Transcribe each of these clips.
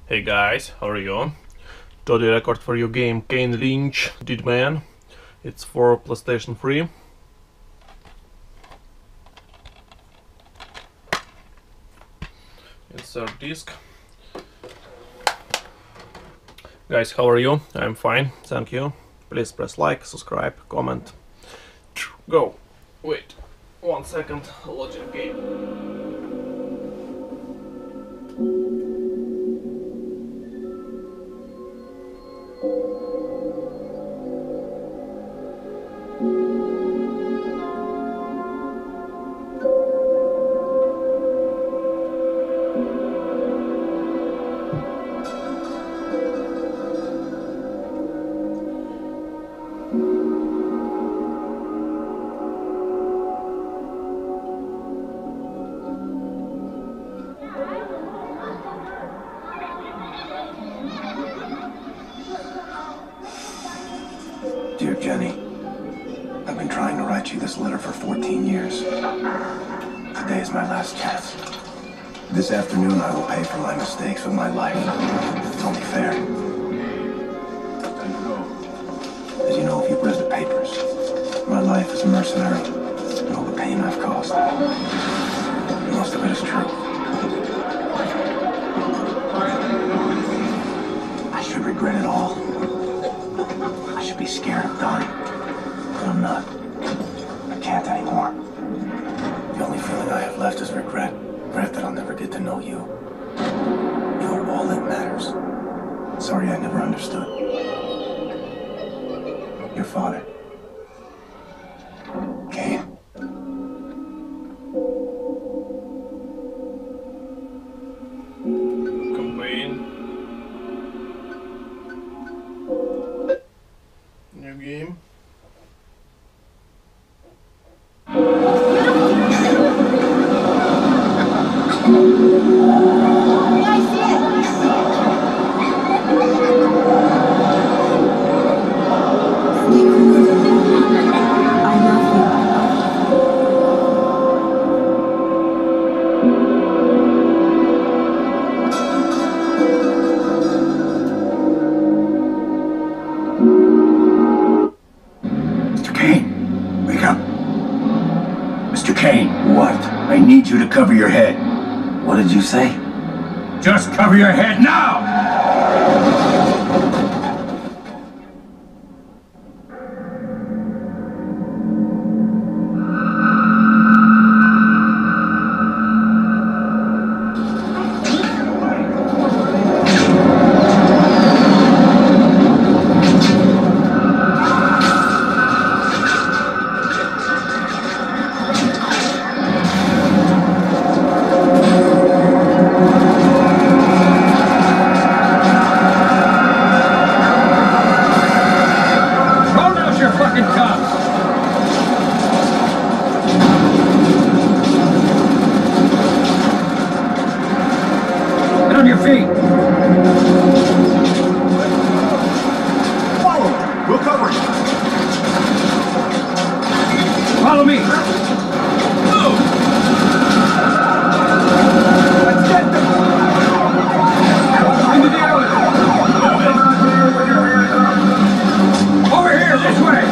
Hey guys, how are you? Today I record for you game Kane Lynch Dead Man. It's for PlayStation 3. Insert disc. Guys, how are you? I'm fine, thank you. Please press like, subscribe, comment. Go! Wait, 1 second, loading game. Dear Jenny, I've been trying to write you this letter for 14 years. Today is my last chance. This afternoon I will pay for my mistakes with my life. It's only fair. As you know, if you've read the papers, my life as a mercenary and all the pain I've caused. Most of it is true. I should regret it all. I should be scared of dying, but I'm not. I can't anymore. The only feeling I have left is regret. Regret that I'll never get to know you. You are all that matters. Sorry I never understood. Your father. Kane. Campaign. New game. Mr. Kane, wake up. Mr. Kane, what? I need you to cover your head. What did you say? Just cover your head now! On your feet. Follow. We'll cover you. Follow me. Move. Let's get them. Into the alley. Over here, this way.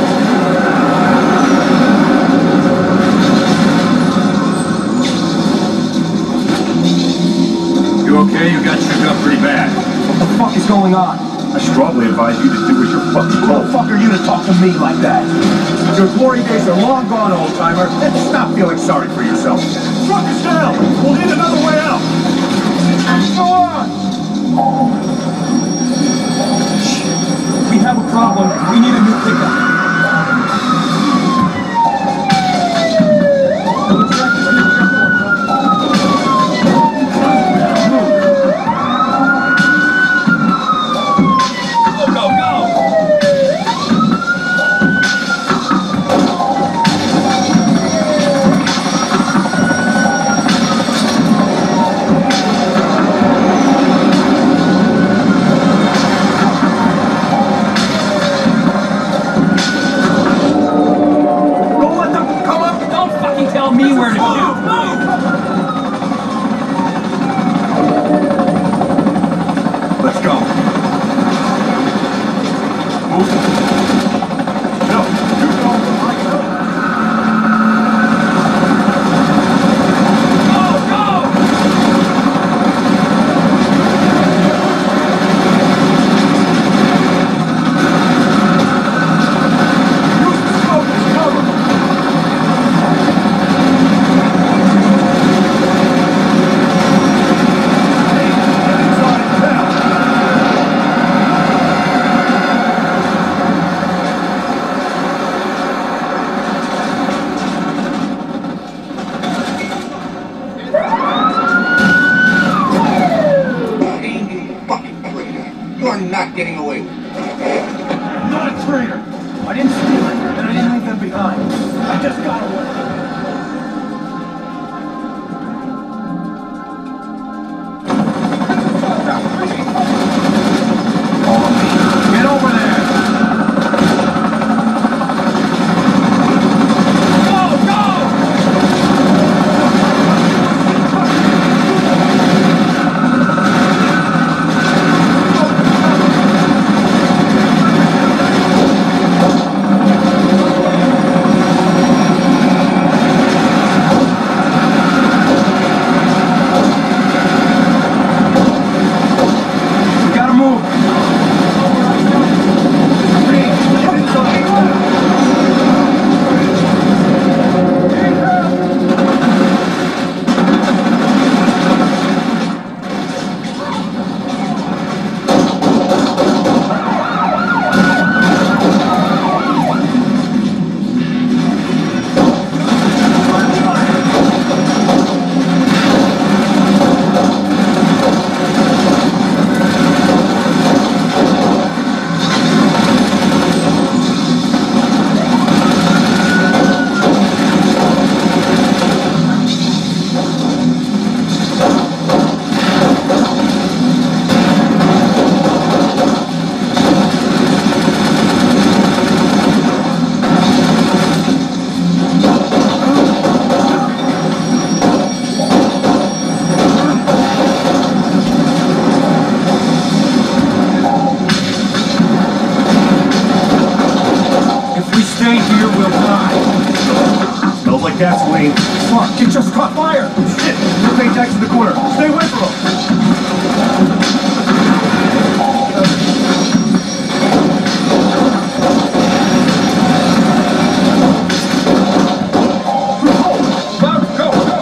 You okay? You got shook up pretty bad. What the fuck is going on? I strongly advise you to do as you're fucking told. Who the fuck are you to talk to me like that? Your glory days are long gone, old-timer. Stop feeling sorry for yourself. Truck is down! We'll need another way out! Go on! We have a problem. We need a new pickup. go. Move. No, you go. I go. Getting away. I'm not a traitor. I didn't steal it, and I didn't leave them behind. I just got away. Get over there. Go, go! Gasoline. Fuck, it just caught fire! Shit! Your paycheck's in the corner. Stay away from him! Go, go!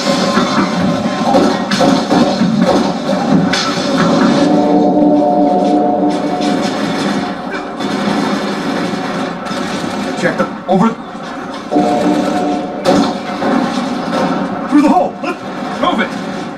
Check the... over... Through the hole! Move it!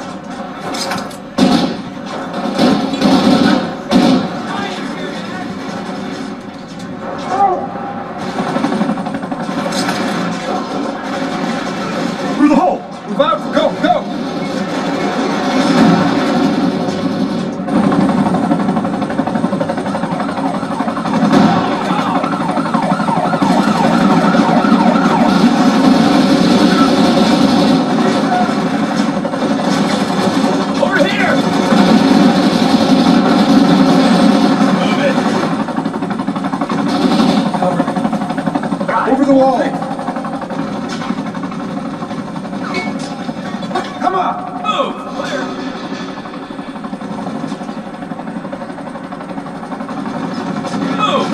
Through the hole! Move out! Go! Go! Over the wall! Come on! Move! Clear! Move!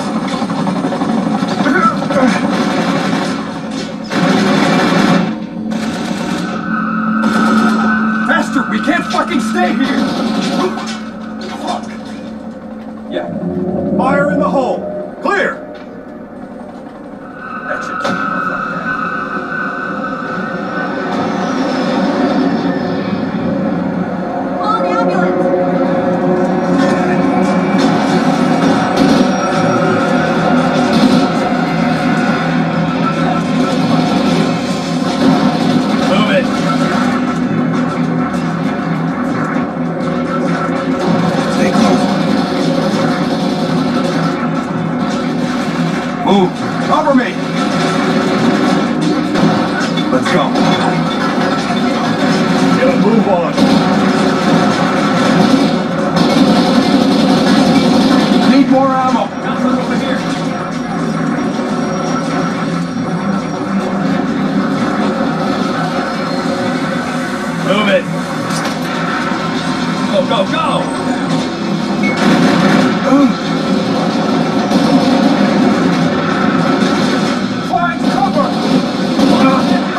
Faster! We can't fucking stay here! Fuck! Yeah. Fire in the hole! Clear! That should turn off like that. Call an ambulance! Move it! Stay close. go, go, go! Find cover!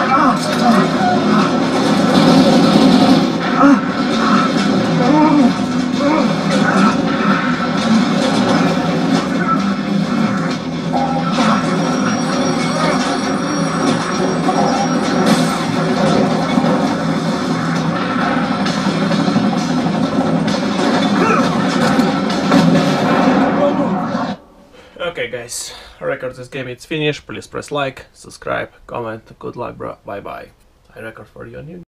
Okay guys, I record this game, it's finished. Please press like, subscribe, comment. Good luck bro, bye bye. I record for you a new